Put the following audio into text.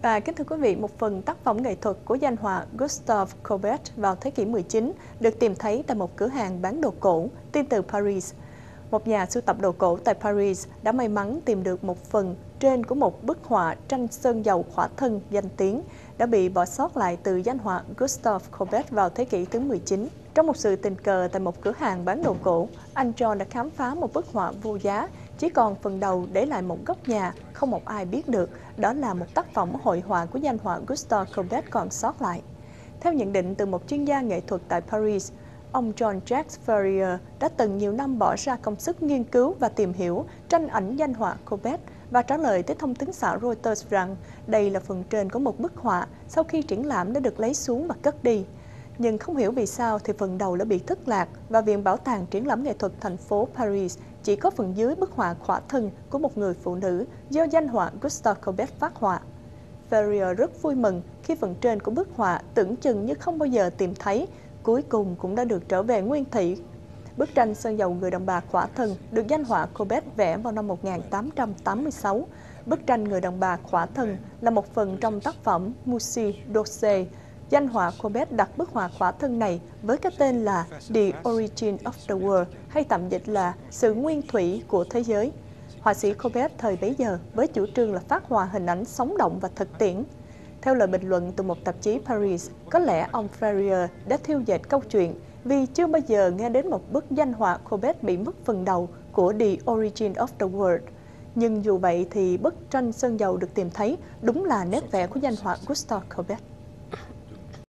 Và kính thưa quý vị, một phần tác phẩm nghệ thuật của danh họa Gustave Courbet vào thế kỷ 19 được tìm thấy tại một cửa hàng bán đồ cổ tin từ Paris. Một nhà sưu tập đồ cổ tại Paris đã may mắn tìm được một phần trên của một bức họa tranh sơn dầu khỏa thân danh tiếng đã bị bỏ sót lại từ danh họa Gustave Courbet vào thế kỷ thứ 19. Trong một sự tình cờ tại một cửa hàng bán đồ cổ, anh John đã khám phá một bức họa vô giá, chỉ còn phần đầu để lại một góc nhà, không một ai biết được đó là một tác phẩm hội họa của danh họa Gustave Courbet còn sót lại. Theo nhận định từ một chuyên gia nghệ thuật tại Paris, ông Jean-Jacques Ferrier đã từng nhiều năm bỏ ra công sức nghiên cứu và tìm hiểu tranh ảnh danh họa Courbet và trả lời tới thông tấn xã Reuters rằng đây là phần trên của một bức họa sau khi triển lãm đã được lấy xuống và cất đi. Nhưng không hiểu vì sao thì phần đầu đã bị thất lạc và Viện Bảo tàng Triển lãm Nghệ thuật thành phố Paris chỉ có phần dưới bức họa khỏa thân của một người phụ nữ do danh họa Gustave Courbet phác họa. Ferrier rất vui mừng khi phần trên của bức họa tưởng chừng như không bao giờ tìm thấy, cuối cùng cũng đã được trở về nguyên thủy. Bức tranh sơn dầu người đàn bà khỏa thân được danh họa Courbet vẽ vào năm 1886. Bức tranh người đàn bà khỏa thân là một phần trong tác phẩm Musique d'Orsay. Danh họa Courbet đặt bức họa khỏa thân này với cái tên là The Origin of the World, hay tạm dịch là sự nguyên thủy của thế giới. Họa sĩ Courbet thời bấy giờ với chủ trương là phát họa hình ảnh sống động và thực tiễn. Theo lời bình luận từ một tạp chí Paris, có lẽ ông Ferrier đã thiêu dệt câu chuyện vì chưa bao giờ nghe đến một bức danh họa Courbet bị mất phần đầu của The Origin of the World. Nhưng dù vậy thì bức tranh sơn dầu được tìm thấy đúng là nét vẽ của danh họa Gustave Courbet.